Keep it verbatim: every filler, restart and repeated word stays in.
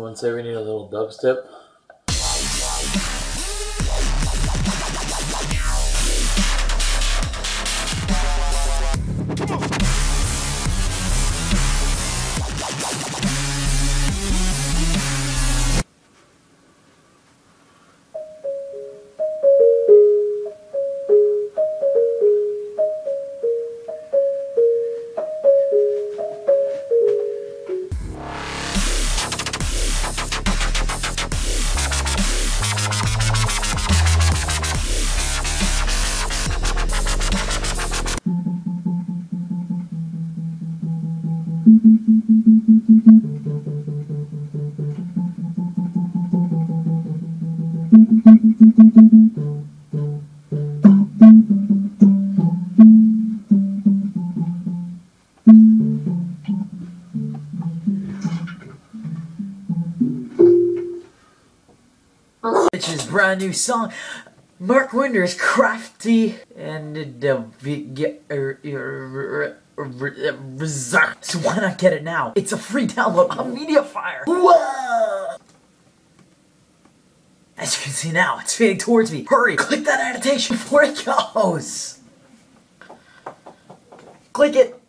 Someone say we need a little dubstep. Bitch's brand new song, Mark Winder's Crafty, and the So why not get it now? It's a free download on Mediafire. Whoa! As you can see now, it's fading towards me. Hurry, click that annotation before it goes. Click it.